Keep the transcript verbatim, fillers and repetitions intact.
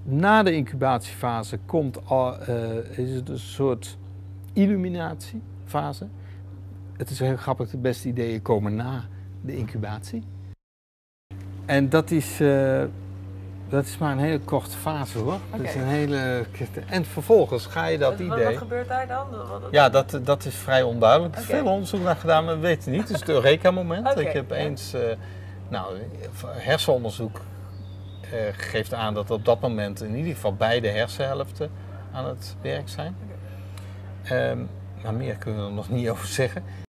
Na de incubatiefase komt al, uh, is het een soort illuminatiefase. Het is heel grappig, de beste ideeën komen na de incubatie. En dat is, uh, dat is maar een hele korte fase hoor. Okay. Dat is een hele, en vervolgens ga je dat wat, idee... Wat gebeurt daar dan? Wat, wat... Ja, dat, dat is vrij onduidelijk. Er is Okay. veel onderzoek naar gedaan, maar we weten niet. Het is het Eureka-moment. Okay. Ik heb eens... Uh, nou, hersenonderzoek uh, geeft aan dat op dat moment in ieder geval beide hersenhelften aan het werk zijn. Okay. Um, maar meer kunnen we er nog niet over zeggen.